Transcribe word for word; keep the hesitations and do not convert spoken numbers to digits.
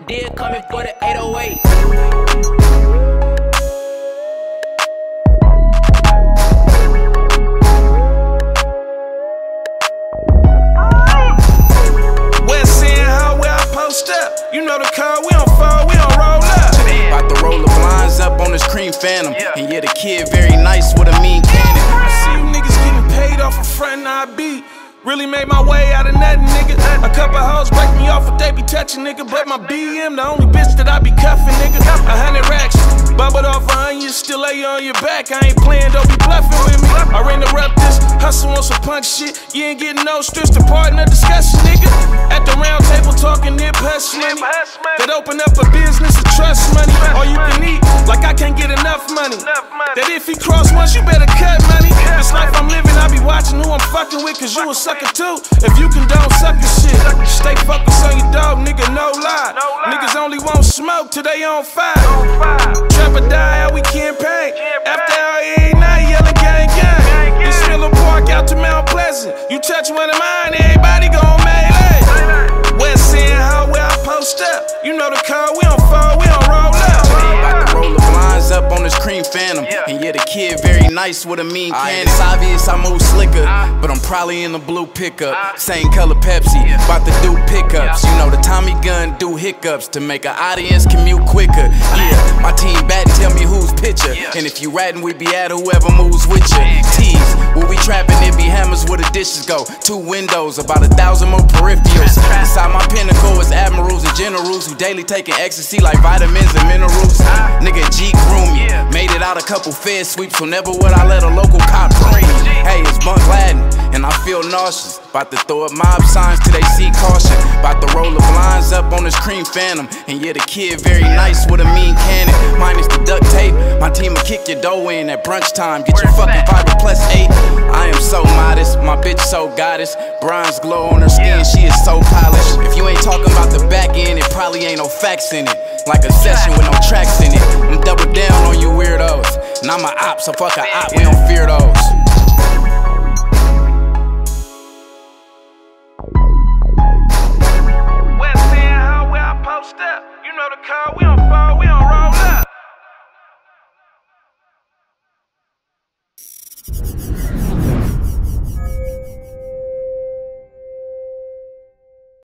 deal coming for the eight oh eight. Up. You know the car, we don't fall, we don't roll up. About to roll the blinds up on this cream phantom. Yeah. And yeah, the kid very nice with a mean cannon. I see you niggas getting paid off a front I beat. Really made my way out of nothing, nigga. A couple hoes break me off if they be touching, nigga. But my B M, the only bitch that I be cuffing, nigga. A hundred racks, bubbled off a onion, still lay on your back. I ain't playing, don't be bluffing with me. I interrupt this, hustle on some punk shit. You ain't getting no strips to partner discussion, nigga. At the round table talking nip hush money. That open up a business of trust money. All you can eat, like I can't get enough money. That if he cross once, you better cut money. This life I'm living, I be watching who I'm fucking with, cause you a sucker too. If you condone sucker shit, stay focused on your dog, nigga, no lie. Niggas only want smoke till they on fire. Trap or die, how we campaign. After all, every night yelling gang gang. You still a park out to Mount Pleasant. You touch one of mine, everybody gon' melee. West End, how where I post up. You know the car, we don't fall, we don't roll up. About to roll the blinds up on this cream phantom. And yeah, the kid very nice with a mean cannon. It's obvious I move slicker, but I'm probably in the blue pickup. Same color Pepsi, about to do pickups. You know the Tommy gun do hiccups to make an audience commute quicker. Yeah, my team bat and tell me who's pitcher. And if you ratting, we be at whoever moves with you. Tease, when we trapping, it be hammers where the dishes go. Two windows, about a thousand more peripherals. Inside my pinnacle is admirals and generals who daily taking ecstasy like vitamins and minerals. Nigga G grew me, made it out a couple fed sweeps, so never would I let a local cop bring. Hey, it's Bunk Latin, and I feel nauseous. About to throw up mob signs till they see caution. About to roll the blinds up on this cream phantom. And yeah, the kid very nice with a mean cannon. Minus the duct tape, my team will kick your dough in at brunch time. Get your fucking fiber plus eight. I am so modest, my bitch so goddess. Bronze glow on her skin, she is so polished. If you ain't talking about the back end, it probably ain't no facts in it. Like a session with no tracks in it. I'm double down on you weirdos. And I'm a op, so fuck a op, we don't fear those.